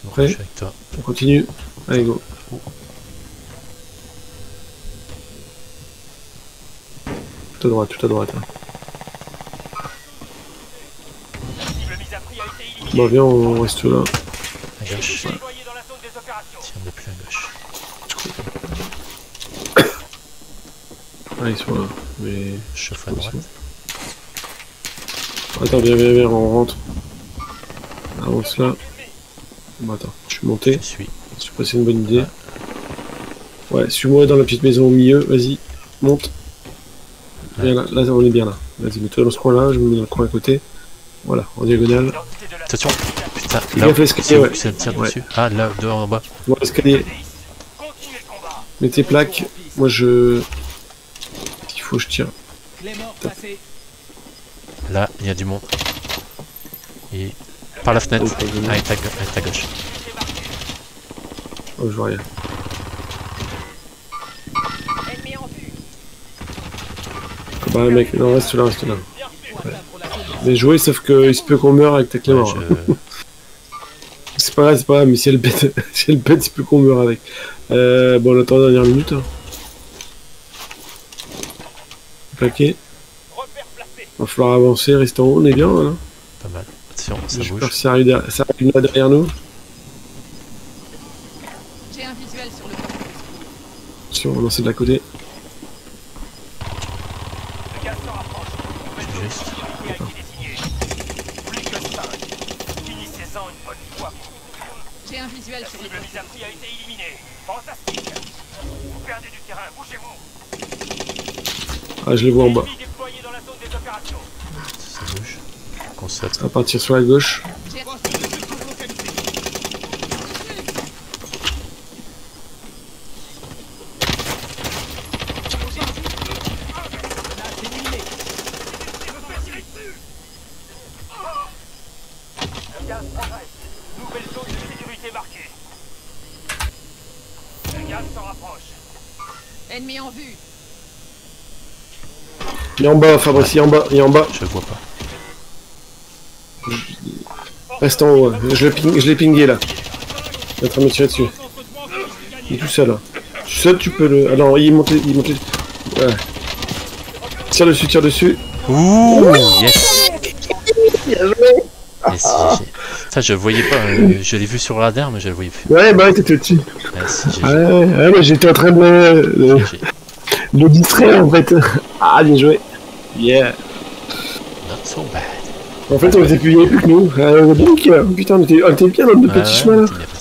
C'est bon, Prêt? je suis avec toi. On continue. Allez, go. Tout à droite, tout à droite. Hein. Bon, viens, on reste là. À gauche. Ouais. Tiens, de plus à gauche. Ah, ils sont là. Mais. Je chauffe à droite. Attends, viens, on rentre. Avance là. Bon, attends, je suis monté. Je suis. Je sais pas si c'est une bonne idée. Ouais, suis-moi dans la petite maison au milieu, vas-y, monte. Viens là, là on est bien là. Vas-y, mets-toi dans ce coin-là, je me mets dans le coin à côté. Voilà, en diagonale. Attention. Putain, Fais là, gaffe à l'escalier, ouais. ça me tire dessus. Ah, là, dehors en bas. Voilà l'escalier. Mets tes plaques. Moi je. Il faut que je tire. Là, il y a du monde. Et par la fenêtre. Oh, À ta gauche. Oh, je vois rien. Bah mec, non, reste là, reste là. Ouais. Bien joué, sauf que il se peut qu'on meure avec ta clé mort. C'est pas grave, mais si elle pète, si elle pète, il se peut qu'on meure avec. Bon, on attend la dernière minute. Hein. Plaqué. Va falloir avancer, rester en haut, on est bien là. Pas mal. Attention, ça bouge. J'espère que ça arrive là derrière nous. J'ai un visuel sur le corps. Si on va lancer de la côté. Juste. J'ai un visuel sur le corps. Ah, je les vois en bas. Ça bouge. Qu'on saute. On va partir sur la gauche. Ennemi en vue. Il est en bas, Fabrice, il est en bas, il est en bas. Je vois pas. Reste en haut, je l'ai pingé là. Il est en train de me tirer dessus. Il est tout seul là. Tu sautes, tu peux le. Ah non, il est monté. Ouais. Tire dessus. Ouh, yes. Yes, GG. Ça, je voyais pas. Je l'ai vu sur le radar, mais je le voyais plus. Ouais, bah t'étais dessus. Yes, GG. Ouais, bah j'étais en train de GG. le distraire en fait. Ah, bien joué. Yeah. Not so bad. En fait, on était plus que nous. Donc, putain, on était bien dans notre petit chemin là.